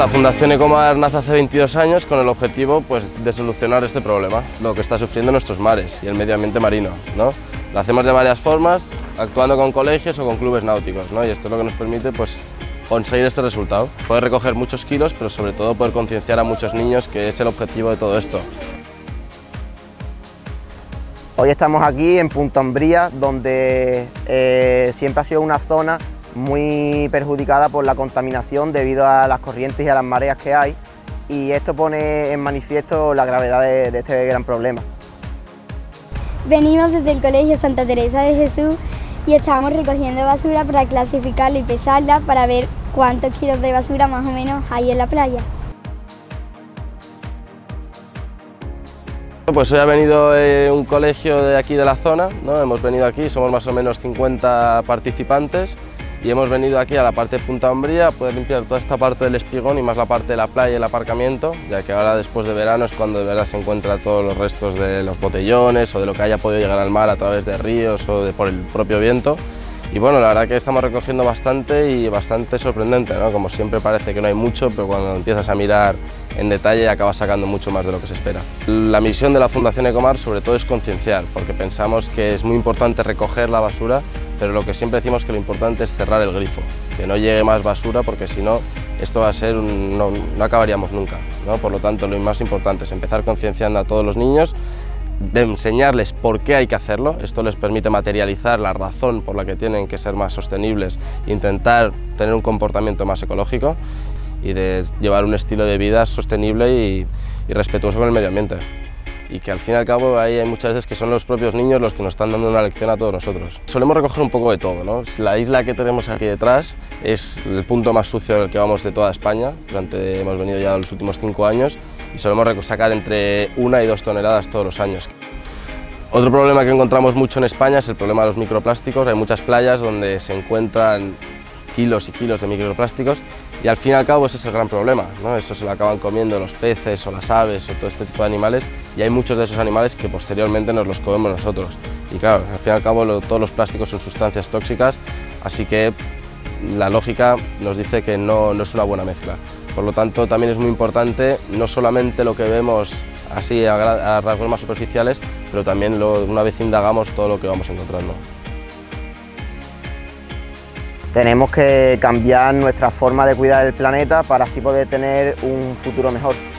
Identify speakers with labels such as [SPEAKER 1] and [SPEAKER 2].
[SPEAKER 1] La Fundación Ecomar nace hace 22 años con el objetivo de solucionar este problema, lo que está sufriendo nuestros mares y el medio ambiente marino, ¿no? Lo hacemos de varias formas, actuando con colegios o con clubes náuticos, ¿no? Y esto es lo que nos permite conseguir este resultado. Poder recoger muchos kilos, pero sobre todo poder concienciar a muchos niños, que es el objetivo de todo esto.
[SPEAKER 2] Hoy estamos aquí en Punta Umbría, donde siempre ha sido una zona muy perjudicada por la contaminación debido a las corrientes y a las mareas que hay, y esto pone en manifiesto la gravedad de este gran problema.
[SPEAKER 3] Venimos desde el Colegio Santa Teresa de Jesús y estábamos recogiendo basura para clasificarla y pesarla para ver cuántos kilos de basura más o menos hay en la playa.
[SPEAKER 1] Pues hoy ha venido un colegio de aquí de la zona, ¿no? Hemos venido aquí, somos más o menos 50 participantes y hemos venido aquí a la parte de Punta Umbría a poder limpiar toda esta parte del espigón y más la parte de la playa y el aparcamiento, ya que ahora después de verano es cuando de verdad se encuentran todos los restos de los botellones o de lo que haya podido llegar al mar a través de ríos o por el propio viento. Y bueno, la verdad que estamos recogiendo bastante y bastante sorprendente, ¿no? Como siempre parece que no hay mucho, pero cuando empiezas a mirar en detalle acabas sacando mucho más de lo que se espera. La misión de la Fundación Ecomar sobre todo es concienciar, porque pensamos que es muy importante recoger la basura, pero lo que siempre decimos que lo importante es cerrar el grifo, que no llegue más basura, porque si no, esto va a ser no acabaríamos nunca, ¿no? Por lo tanto, lo más importante es empezar concienciando a todos los niños, de enseñarles por qué hay que hacerlo. Esto les permite materializar la razón por la que tienen que ser más sostenibles, intentar tener un comportamiento más ecológico y de llevar un estilo de vida sostenible y respetuoso con el medio ambiente. Y que al fin y al cabo ahí hay muchas veces que son los propios niños los que nos están dando una lección a todos nosotros. Solemos recoger un poco de todo, ¿no? La isla que tenemos aquí detrás es el punto más sucio del que vamos de toda España. Hemos venido ya los últimos 5 años y solemos sacar entre 1 y 2 toneladas todos los años. Otro problema que encontramos mucho en España es el problema de los microplásticos. Hay muchas playas donde se encuentran kilos y kilos de microplásticos y al fin y al cabo ese es el gran problema, ¿no? Eso se lo acaban comiendo los peces o las aves o todo este tipo de animales, y hay muchos de esos animales que posteriormente nos los comemos nosotros. Y claro, al fin y al cabo todos los plásticos son sustancias tóxicas, así que la lógica nos dice que no es una buena mezcla. Por lo tanto, también es muy importante no solamente lo que vemos así a rasgos más superficiales, pero también una vez indagamos todo lo que vamos encontrando.
[SPEAKER 2] Tenemos que cambiar nuestra forma de cuidar el planeta para así poder tener un futuro mejor.